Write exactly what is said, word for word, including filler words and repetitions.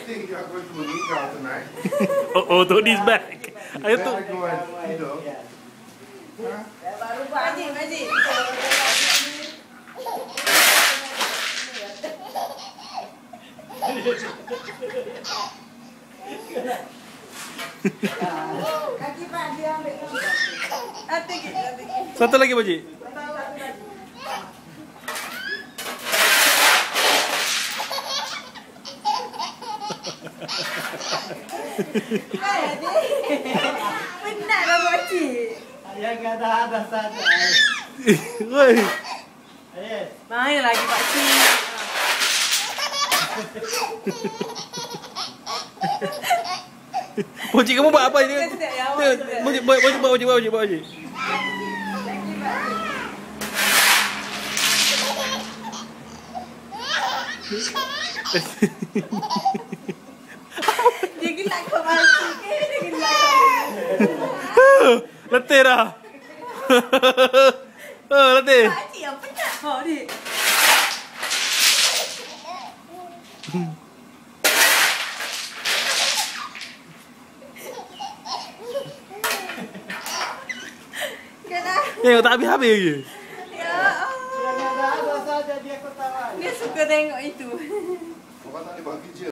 think you are going to meninggal tonight. Oh, oh, Tony's back. Ayo tu. Better go and tidur. Huh? Baru Majid, Majid. Kaki Pak dia ambil. Hati kita, hati kita. Satu lagi, Pakcik. Hai, adik. Penat lah Pakcik. Yang ada ada saja. Woi. Yes. Main lagi Pakcik. Pakcik kamu buat apa ini? Sedap ya, awak sedap. Pakcik buat Pakcik buat Pakcik buat Pakcik buat Pakcik. Lagi Pakcik. Dia gelak kau Pakcik ke? Dia gelak kau. Letih dah. Oh, letih. Pakcik yang penat kau ni. Kenapa? Tengok tak habis-habis lagi. Ya Allah. Yang ada ada saja dia ketawa. Dia suka tengok itu. Orang tak boleh buat kerja.